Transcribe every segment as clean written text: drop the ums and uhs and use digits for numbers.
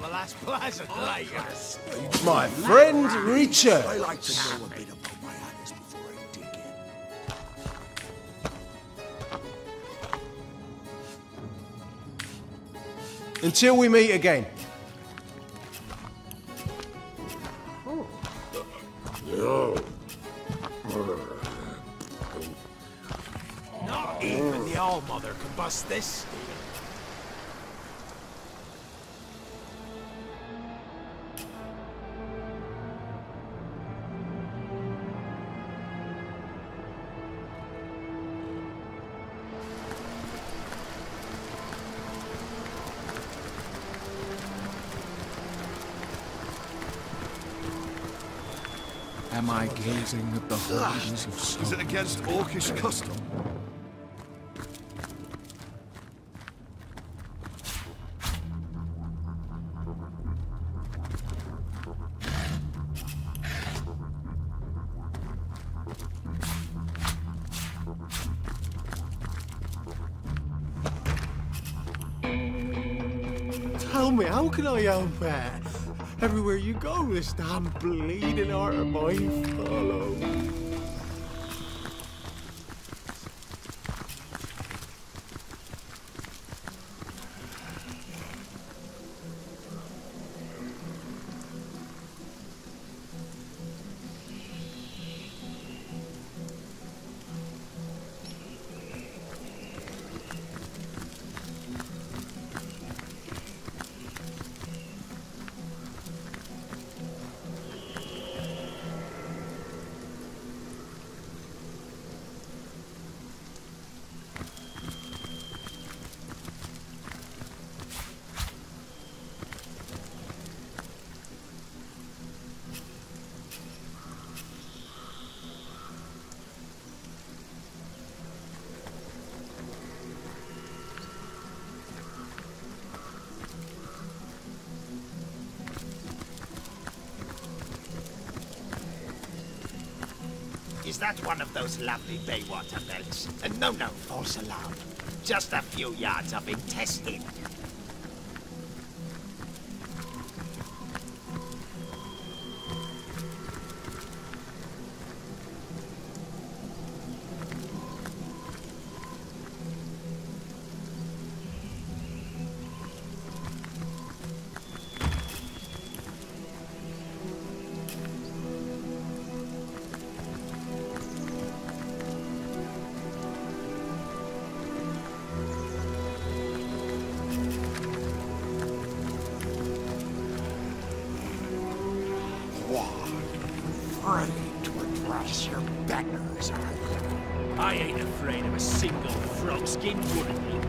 less pleasant later. My friend Richard. I like to know a bit about my habits before I dig in. Until we meet again. Not even the All-Mother can bust this. Am I gazing at the hoardings of stone? Is it against Orcish custom? Tell me, how can I help it? Everywhere you go, this damn bleeding heart of mine follow. Is that one of those lovely Baywater belts? No, false alarm. Just a few yards I've been testing. Afraid to address your betters, are you? I ain't afraid of a single frog-skin woman.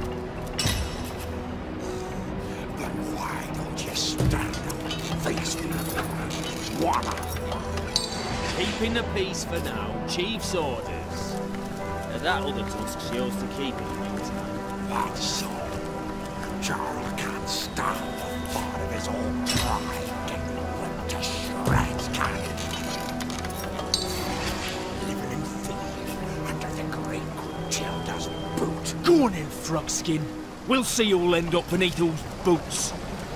Then why don't you stand up and face me? Wanna? Keeping the peace for now. Chief's orders. Now that other tusk's yours to keep in the meantime. That's so. Jarl can't stand the thought of his own pride getting ripped to shreds, can he? Living in fear under the great Gruntilda's boot. Go on in, Frogskin. We'll see who'll end up beneath those boots.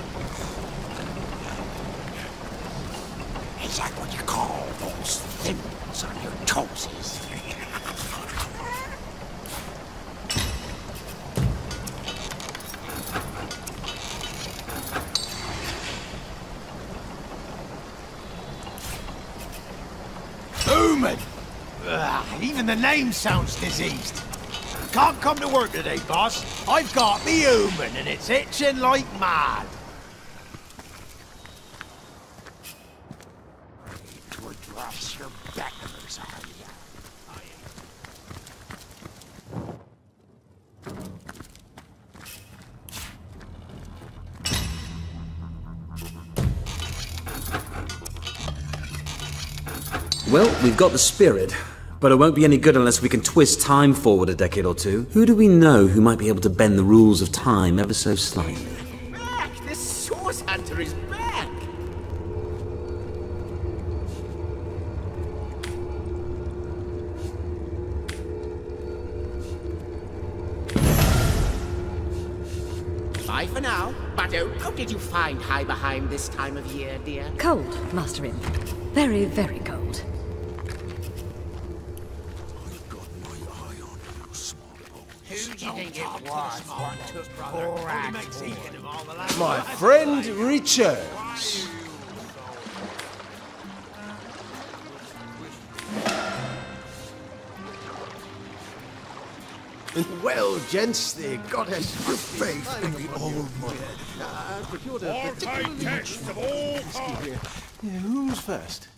Is that what you call those thins on your toesies? Human! Even the name sounds diseased. Can't come to work today, boss. I've got me human and it's itching like mad. To address your betters, are you? Well, we've got the spirit, but it won't be any good unless we can twist time forward a decade or two. Who do we know who might be able to bend the rules of time ever so slightly? Back! The source hunter is back! Bye for now. Bado, how did you find High Behind this time of year, dear? Cold, Master Imp. Very, very cold. I've got my eye on you, small bones. Who do you think it was what took Borat's boy? My friend returns. Well, gents, the goddess Have faith in the All-Mother. procured a particularly much whiskey here. Yeah, who's first?